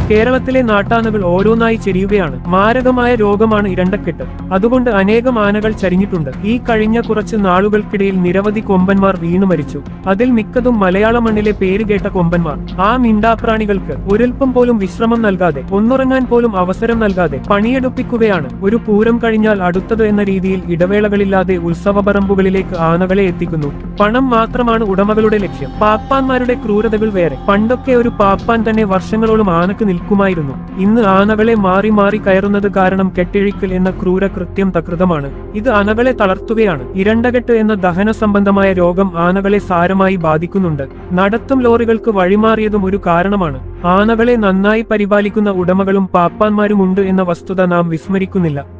കേരളത്തിലെ നാട്ടാനകൾ ഓരോന്നായി ചെരിയുകയാണ്. മാരകമായ രോഗമാണ് ഇരണ്ടക്കെട്ട്. അതുകൊണ്ട് അനേകം ആനകൾ ചരിഞ്ഞിട്ടുണ്ട്. ഈ കഴിഞ്ഞ കുറച്ച് നാളുകൾക്കിടയിൽ നിരവധി കൊമ്പന്മാർ വീണു മരിച്ചു. അതിൽ മിക്കതും മലയാള മണ്ണിലെ പേരുകേട്ട കൊമ്പന്മാർ. ആ മിണ്ടാപ്രാണികൾക്ക് ഒരൽപ്പം പോലും വിശ്രമം നൽകാതെ, ഒന്നുറങ്ങാൻ പോലും അവസരം നൽകാതെ പണിയെടുപ്പിക്കുകയാണ്. ഒരു പൂരം കഴിഞ്ഞാൽ അടുത്തത് എന്ന രീതിയിൽ ഇടവേളകളില്ലാതെ ഉത്സവപറമ്പുകളിലേക്ക് ആനകളെ എത്തിക്കുന്നു. പണം മാത്രമാണ് ഉടമകളുടെ ലക്ഷ്യം. പാപ്പാന്മാരുടെ ക്രൂരതകൾ വേറെ. പണ്ടൊക്കെ ഒരു പാപ്പാൻ തന്നെ വർഷങ്ങളോളം ആനക്ക് നിൽക്കുമായിരുന്നു. ഇന്ന് ആനകളെ മാറി മാറി കയറുന്നത് കാരണം കെട്ടിഴിക്കൽ എന്ന ക്രൂര കൃത്യം തകൃതമാണ്. ഇത് ആനകളെ തളർത്തുകയാണ്. ഇരണ്ടകെട്ട് എന്ന ദഹന സംബന്ധമായ രോഗം ആനകളെ സാരമായി ബാധിക്കുന്നുണ്ട്. നടത്തും ലോറികൾക്ക് വഴിമാറിയതും ഒരു കാരണമാണ്. ആനകളെ നന്നായി പരിപാലിക്കുന്ന ഉടമകളും പാപ്പാന്മാരുമുണ്ട് എന്ന വസ്തുത നാം വിസ്മരിക്കുന്നില്ല.